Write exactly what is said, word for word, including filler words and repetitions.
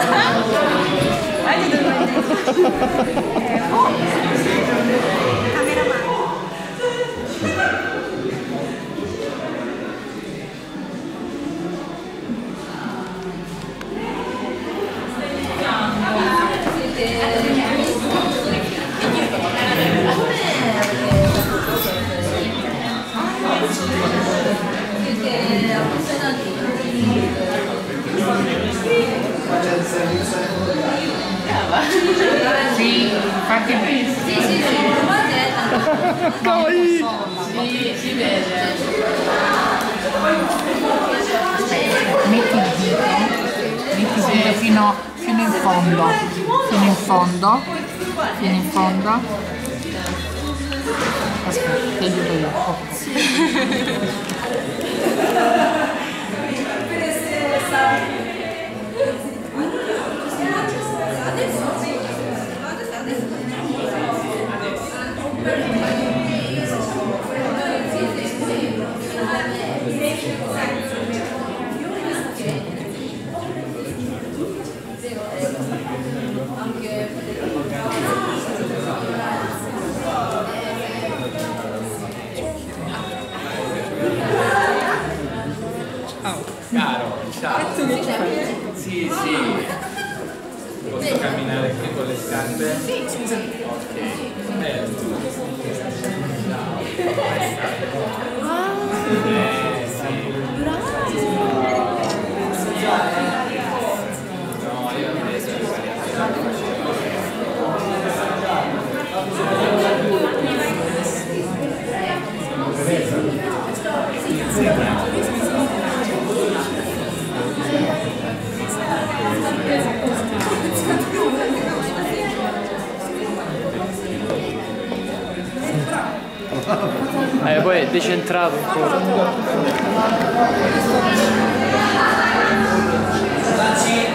Sì, infatti sì, sì, sì, Kawaii! sì, si vede. Aspetta, metti il dito, metti il dito fino, fino in fondo, fino in fondo, fino in fondo. Aspetta, ti aiuto io. Oh. Caro, ciao. Sì, sì. Posso camminare qui con le scarpe? Sì, scusa. Ok. Bello. Ciao. Eh, sì. No, io adesso ho sbagliato. Eh, poi è decentrato ancora.